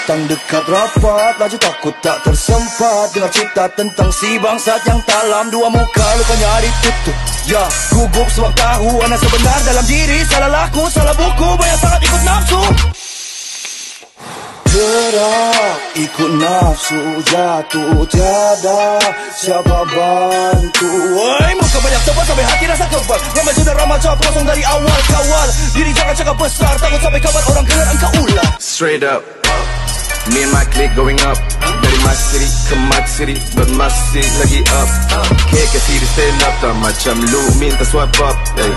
datang dekat rapat, laju takut tak tersempat dengar cerita tentang si bangsat yang talam dua muka, lukanya ditutup. Ya, gugup sebab tahu anak sebenar dalam diri. Salah laku, salah buku, banyak sangat ikut nafsu. Gerak, ikut nafsu, jatuh tiada siapa bantu. Woi, muka banyak tebal sampai hati rasa kebal. Ramai sudah ramal cap kosong dari awal. Kawal diri jangan cakap besar, takut sampai kabar orang dengar engkau ulah. Straight up, me and my clique going up. Dari my city ke my city, but masih lagi up. KKC di stand up, tak macam lu minta swipe up.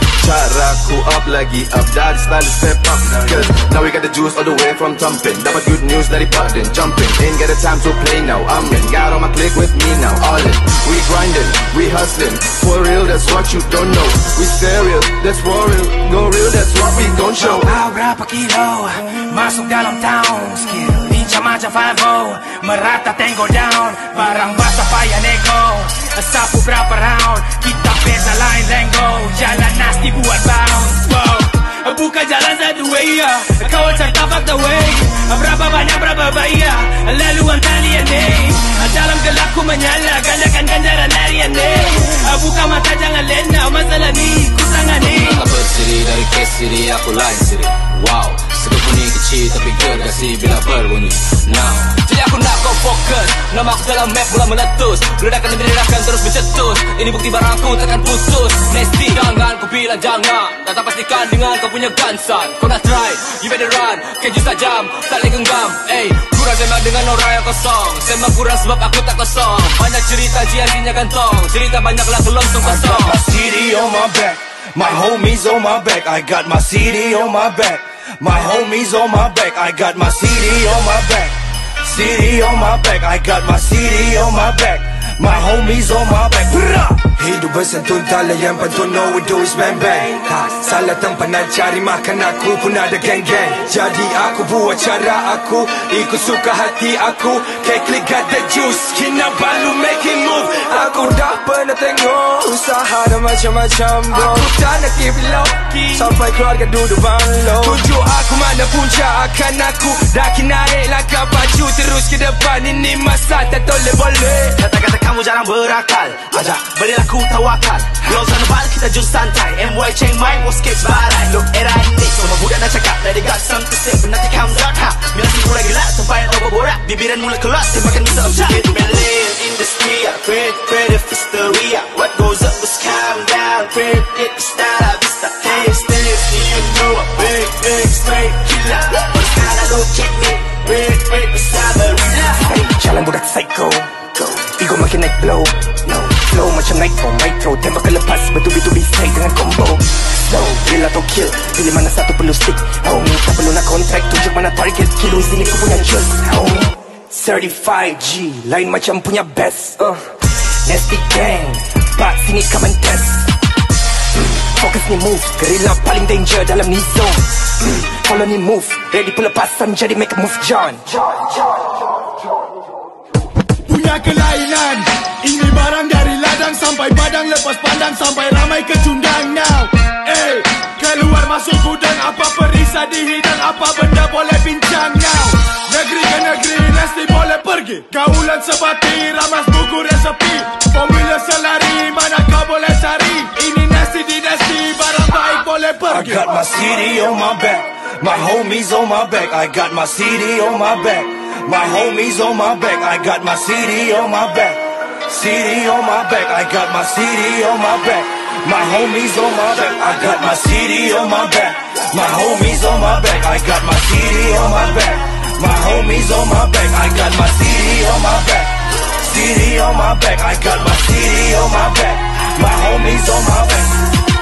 Caraku up lagi up, dari style step up. Cause now we got the juice all the way from thumping. Dapat good news dari Baden, jumping. Ain't got the time to play now, I'm in. Got all my clique with me now, all in. We grinding, we hustling. For real, that's what you don't know. We serious, that's for real. Go real, that's what we gon' show. Berapa kilo, masuk dalam town. Skill, lincah macam 5-0. Merata tango down, barang basah payah nego. Sapu berapa round, kita beza lain lenggo. Jalan nasty buat bounce, wow. Buka jalan satu way, kau cari tapak the way. Berapa banyak berapa bayar, laluan talian deh. Dalam gelap ku menyala, gandakan ganjaran larian deh. Buka mata jangan lena, masalah ni ku tangani. Bersiri dari case city, aku lain siri. Wow, segepuni kecil tapi gergasi bila berbunyi. Now, jadi aku nak kau fokus. Nama aku dalam map mula meletus. Ledakan demi ledakan terus bercetus. Ini bukti barangku takkan putus. Nasty, jangan ku bilang jangan. Datang pastikan dengan kau punya gunsan. Kau nak try, you better run. Keju tajam, tak boleh genggam. Kurang sembang dengan orang yang kosong. Sembang kurang sebab aku tak kosong. Banyak cerita jiasinya gantong. Cerita banyaklah kelontong kosong. I got my city on my back, my homies on my back. I got my city on my back, my homies on my back. I got my city on my back, city on my back. I got my city on my back, my homies on my back. Hidup bersentun tala yang pantun, no we do is bang bang. Salah tempat nak cari makan, aku pun ada geng geng. Jadi aku buat cara aku, ikut suka hati aku. K-Click got the juice, Kinabalu making move. Aku dah pernah tengok usaha dan macam-macam bro. Aku tak nak keep it low key, sampai keluarga duduk banglo. Tunjuk aku mana punca akan aku daki naik langkah baju terus ke depan. Ini masa tak boleh. Kata-kata kamu jarang berakal, ajak berilah ku tawakal. Blow sana bal kita jus santai. MY Cheng Mai was sketch barai. Look era ini semua budak nak cakap, they got something to say, but nanti kamu tak ha. Mila si mulai gelap sampai over borak, bibiran mula keluar tembakan bisa objek. Berlin industry, creative hysteria. What goes up must calm down. Creative style, vista taste. You know a big straight killer. What's kinda low check me, big besar berila. Jalan budak psycho, ego makin naik blow. Flow macam nitro, tembak ke lepas bertubi-tubi straight dengan combo. Slow, kill atau kill, pilih mana satu perlu stick. Homie, tak perlu nak contract, tunjuk mana target. Kilo sini ku punya juice, homie. Certified G, lain macam punya best. Nasty gang, pak sini come and test. Fokus ni move, gerila paling danger dalam ni zone. Follow ni move, ready pelepasan jadi make a move John. Punya kelainan, ini barang dari ladang sampai padang, lepas pandang sampai ramai kecundang now. Keluar masuk gudang, apa perisa dihidang, apa benda boleh bincang now. Negeri ke negeri, nasty boleh pergi. Kaulan sebati, ramas buku resepi. Formula selari, mana kau boleh cari. Ini nasty di nasty, barang baik boleh pergi. I got my city on my back, my homies on my back. I got my city on my back, my homies on my back. I got my city on my back, city on my back. I got my city on my back, my homies on my back. I got my city on my back, my homies on my back. I got my city on my back, my homies on my back. I got my city on my back, city on my back. I got my city on my back, my homies on my back.